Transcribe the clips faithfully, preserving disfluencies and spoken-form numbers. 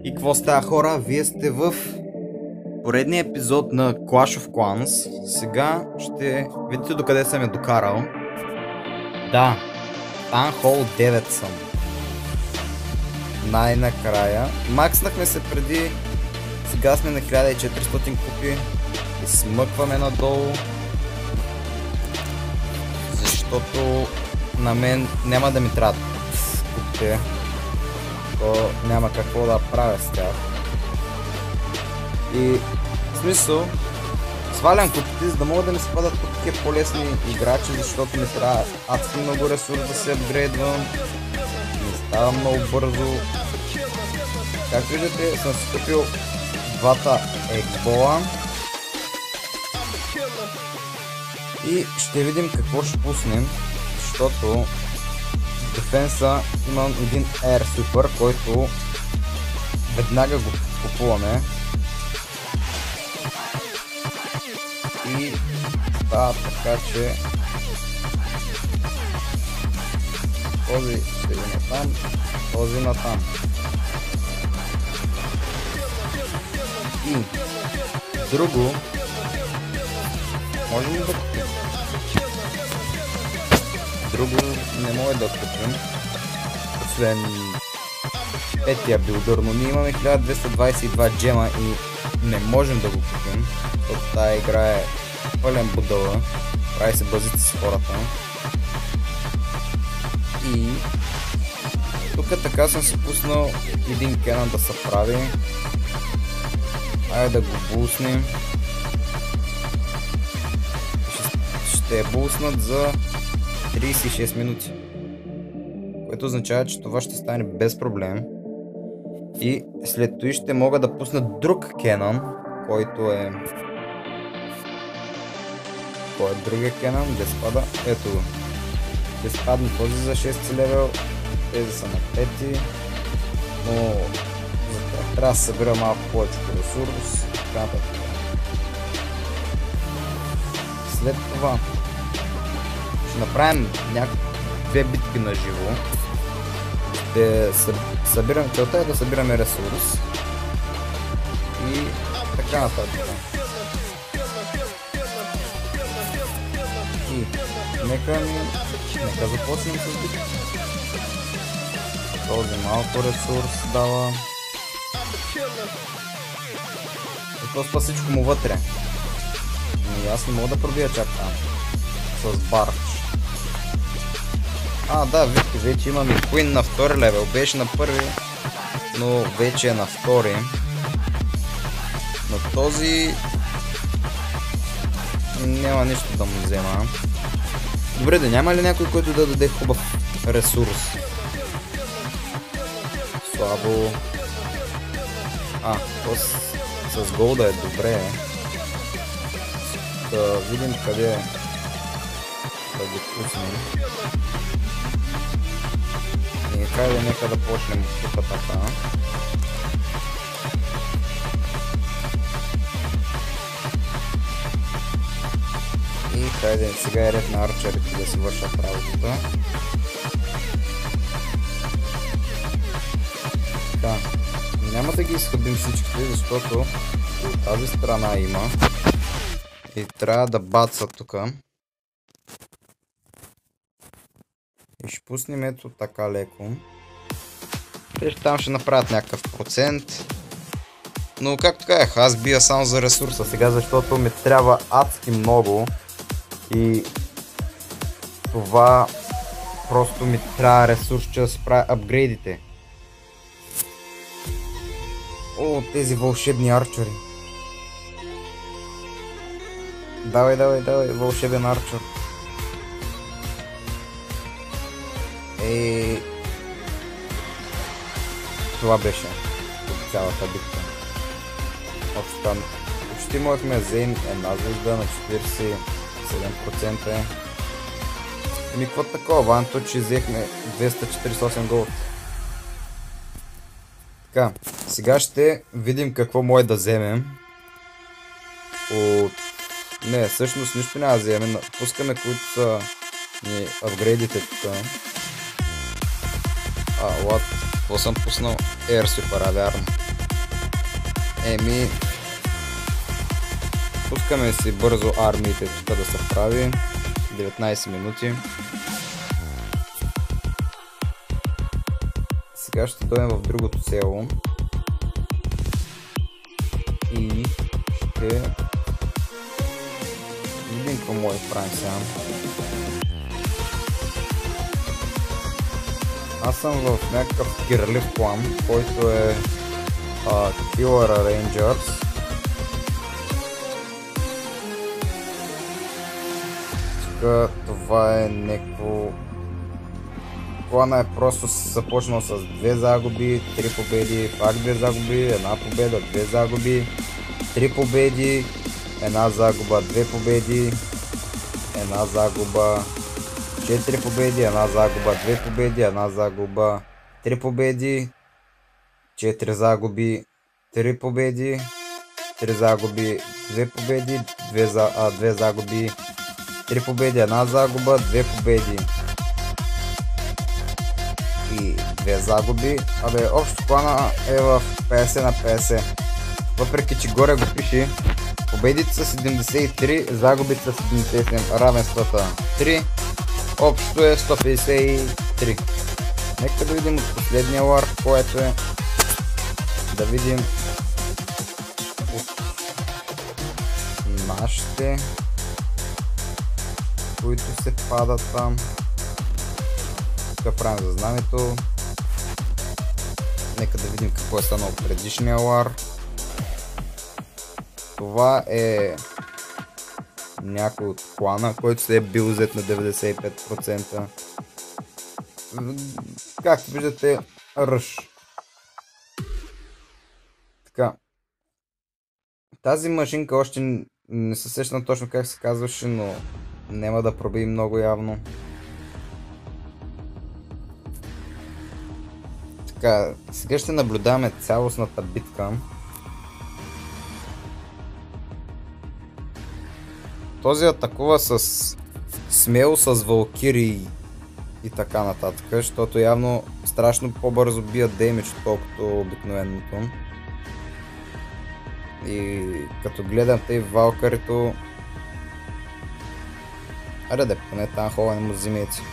И какво става, хора? Вие сте в поредния епизод на Clash of Clans. Сега ще видите докъде съм я докарал. Да, Анхол девет съм. Най-накрая. Макснахме се преди. Сега сме на хиляда и четиристотин купи. И смъкваме надолу. Защото на мен няма да ми трябва купите. То няма какво да правя с тях. И в смисъл свалям купите, за да могат да ми се падат по такива по-лесни играчи, защото ми трябва адски много ресурс да се апгрейдвам. Не става много бързо. Както виждате, съм си купил двата егбола. И ще видим какво ще пуснем, защото в дефенса имам един Air Super, който веднага го купуваме. И да, така че този ще има там, този на там. И друго можем ли да купим? Друго не може да купим, освен петия билдър, но ние имаме хиляда двеста двадесет и два джема и не можем да го купим, защото тази игра е пълен будала, прави се базите с хората. И тук така съм си пуснал един Кенън да се прави. Айде да го буснем. Ще е буснат за тридесет и шест минути, което означава, че това ще стане без проблем. И след това ще мога да пусна друг Кенън, който е... Кой е другия Кенън? Де спада? Ето го. Де спадне този за шести левел, тези са на пети, но за това трябва да събира малко повече ресурс. След това ще направим някакви битки на живо. Ще събираме, целта е да събираме ресурс и така нататък. И нека ни, нека започнем с битки. Този малко ресурс дава. И то спа всичко му вътре. И аз не мога да пробия чак там с барч. А, да, вижте, вече имам и Queen на втори левел. Беше на първи, но вече е на втори. Но този няма нищо да му взема. Добре, да няма ли някой, който да даде хубав ресурс? Слабо. А, то с, с голда е добре. Да видим къде да го пуснем. И хайде нека да почнем тук така. И хайде сега е ред на арчерите да си вършат работата. Така, няма да ги изхъбим всичките, защото от тази страна има и трябва да бацат тук. И ще пуснем ето така леко. Те там ще направят някакъв процент. Но както казах, аз бия само за ресурса сега, защото ми трябва адски много. И това просто ми трябва ресурс, че да си правя апгрейдите. О, тези вълшебни арчери. Давай, давай, давай, вълшебен арчер. Ей, това беше от цялата битка. Общо там почти можехме да вземем една звезда на четиридесет и седем процента. Ами какво такова, ванто, че взехме двеста четиридесет и осем голд. Така, сега ще видим какво може да вземем. От... Не, всъщност нищо няма да вземем. Пускаме, които са ни апгрейдите тук. А, лад, какво съм пуснал? Air Super, вярно. Еми, пускаме си бързо армиите тук да се прави. деветнайсет минути. Сега ще дойдем в другото село. И ще видим какво може да правим сега. Аз съм в някакъв кирлив план, който е uh, Killer Rangers. Тук това е някакво... Плана е просто започнал с две загуби, три победи, пак две загуби, една победа, две загуби, три победи, една загуба, две победи, една загуба, четири победи, една загуба, две победи, една загуба, три победи, четири загуби, три победи, три загуби, две победи, две, за, а, две загуби, три победи, една загуба, две победи и две загуби. Абе, общо плана е в петдесет на петдесет. Въпреки че горе го пише, победите са седемдесет и три, загубите са седемдесет и седем, равенствата три, общо е сто петдесет и три. Нека да видим от последния лар, което е, да видим от нашите, които се падат там. Тук правим за знамето. Нека да видим какво е станало предишния лар. Това е някой от клана, който се е бил взет на деветдесет и пет процента. Както виждате, ръж. Така. Тази машинка още не се сещам точно как се казваше, но няма да проби много явно. Така, сега ще наблюдаваме цялостната битка. Този атакува с смело, с валкири и така нататък, защото явно страшно по-бързо бият деймидж, отколкото обикновеното. И като гледам тъй валкарито... Аре да, поне там хова не му взимете.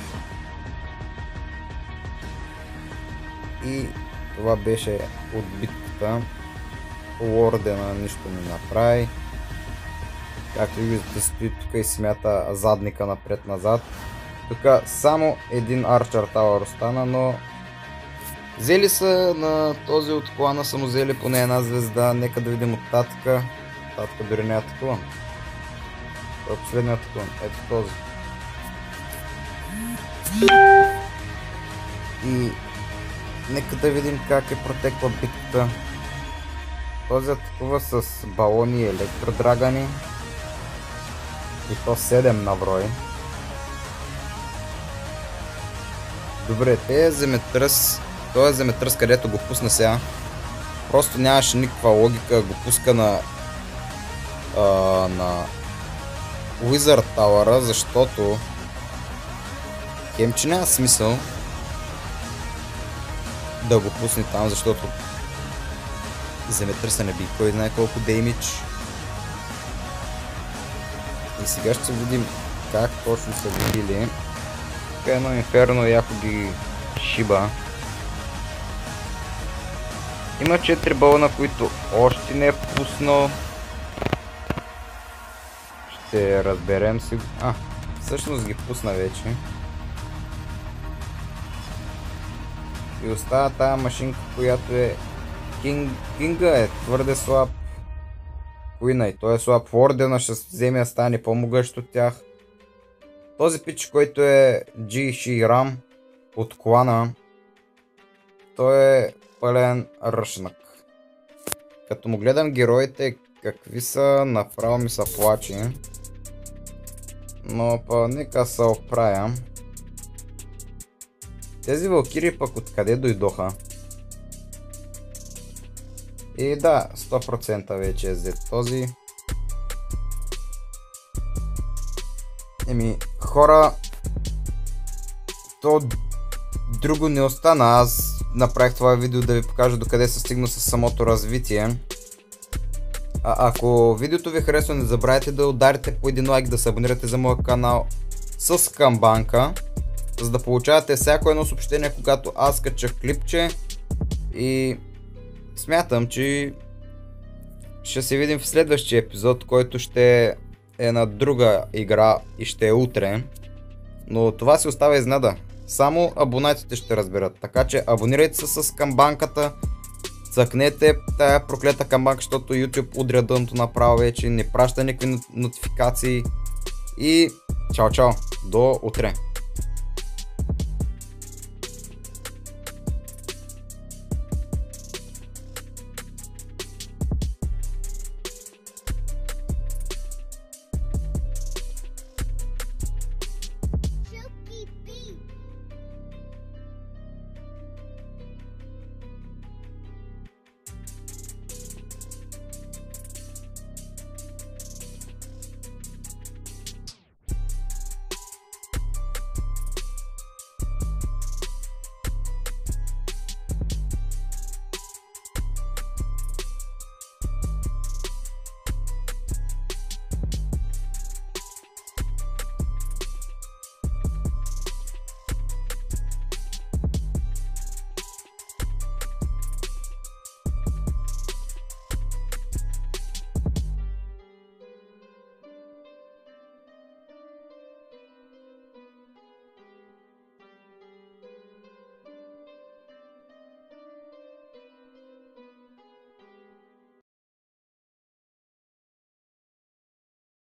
И това беше от битката. Лордена нищо не направи. Както виждате, стои тук и смята задника напред-назад. Тук само един Archer Tower остана, но взели са на този от клана, са му взели поне една звезда. Нека да видим от татка. Татка дори не е атакуван. Това е последният атакуван. Ето този. И нека да видим как е протекла битката. Този атакува с балони и електродрагани. И то седем на брой. Добре, те е земетръс. Той е земетръс, където го пусна сега. Просто нямаше никаква логика, го пуска на а, на Wizard Tower, защото хем, че няма смисъл да го пусне там, защото земетръса не би кой знае колко деймидж. И сега ще видим как точно са ги били. Така едно инферно яко ги шиба. Има четири балона, които още не е пуснал. Ще разберем си. А, всъщност ги пусна вече. И остава тази машинка, която е Кинг... Кинга е твърде слаб. Куина и той е слаб. Ордена ще вземе да стане по-могъщ от тях. Този пич, който е Джи Ши Рам от клана, той е пълен ръшнак. Като му гледам героите какви са, направо ми са плачи. Но па нека се оправя. Тези валкири пък откъде дойдоха? И да, сто процента вече е взет този. Еми, хора, то друго не остана. Аз направих това видео да ви покажа докъде се стигна с самото развитие. А ако видеото ви харесва, не забравяйте да ударите по един лайк, да се абонирате за моя канал с камбанка, за да получавате всяко едно съобщение, когато аз кача клипче. И смятам, че ще се видим в следващия епизод, който ще е на друга игра и ще е утре. Но това си остава изненада. Само абонатите ще разберат. Така че абонирайте се с камбанката. Цъкнете тая проклета камбанка, защото YouTube удря дъното направо вече. Не праща никакви нотификации. И чао чао. До утре.